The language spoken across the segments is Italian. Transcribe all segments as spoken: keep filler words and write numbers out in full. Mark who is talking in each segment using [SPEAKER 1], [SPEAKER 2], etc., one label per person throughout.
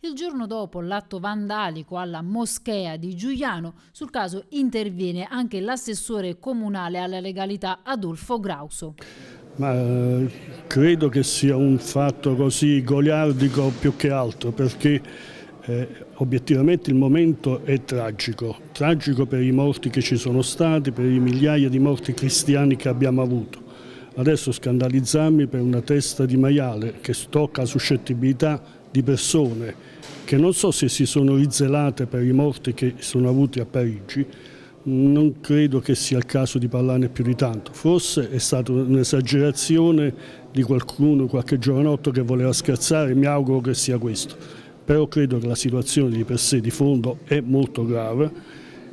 [SPEAKER 1] Il giorno dopo l'atto vandalico alla moschea di Giugliano, sul caso interviene anche l'assessore comunale alla legalità Adolfo Grauso.
[SPEAKER 2] Ma eh, credo che sia un fatto così goliardico più che altro, perché eh, obiettivamente il momento è tragico, tragico per i morti che ci sono stati, per i migliaia di morti cristiani che abbiamo avuto. Adesso scandalizzarmi per una testa di maiale che tocca suscettibilità di persone che non so se si sono rizelate per i morti che sono avuti a Parigi, non credo che sia il caso di parlarne più di tanto. Forse è stata un'esagerazione di qualcuno qualche giovanotto che voleva scherzare, mi auguro che sia questo. Però credo che la situazione di per sé di fondo è molto grave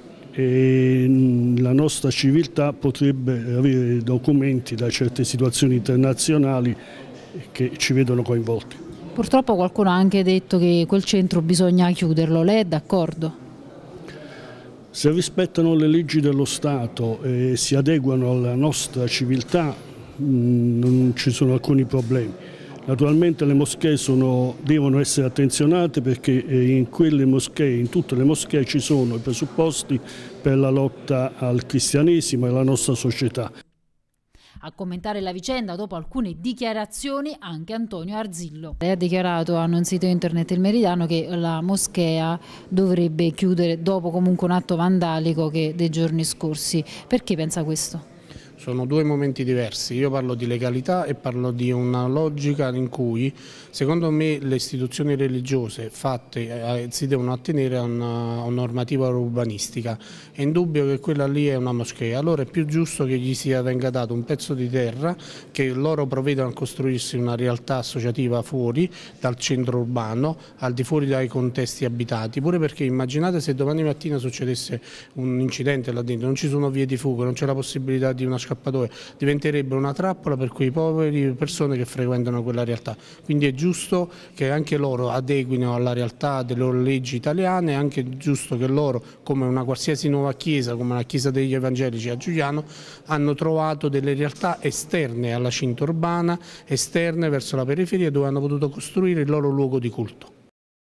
[SPEAKER 2] e la nostra civiltà potrebbe avere documenti da certe situazioni internazionali che ci vedono coinvolti.
[SPEAKER 1] Purtroppo qualcuno ha anche detto che quel centro bisogna chiuderlo, lei è d'accordo?
[SPEAKER 2] Se rispettano le leggi dello Stato e si adeguano alla nostra civiltà non ci sono alcuni problemi. Naturalmente le moschee sono, devono essere attenzionate perché in quelle moschee, in tutte le moschee ci sono i presupposti per la lotta al cristianesimo e alla nostra società.
[SPEAKER 1] A commentare la vicenda dopo alcune dichiarazioni anche Antonio Arzillo. Lei ha dichiarato a un sito internet Il Meridiano che la moschea dovrebbe chiudere dopo comunque un atto vandalico che dei giorni scorsi. Perché pensa questo?
[SPEAKER 3] Sono due momenti diversi, io parlo di legalità e parlo di una logica in cui secondo me le istituzioni religiose fatte eh, si devono attenere a una, a una normativa urbanistica. È indubbio che quella lì è una moschea, allora è più giusto che gli sia venga dato un pezzo di terra, che loro provvedano a costruirsi una realtà associativa fuori dal centro urbano, al di fuori dai contesti abitati, pure perché immaginate se domani mattina succedesse un incidente là dentro, non ci sono vie di fuga, non c'è la possibilità di una scappatoia, diventerebbe una trappola per quei poveri persone che frequentano quella realtà. Quindi è giusto che anche loro adeguino alla realtà delle loro leggi italiane, è anche giusto che loro, come una qualsiasi nuova chiesa, come la chiesa degli evangelici a Giugliano, hanno trovato delle realtà esterne alla cinta urbana, esterne verso la periferia, dove hanno potuto costruire il loro luogo di culto.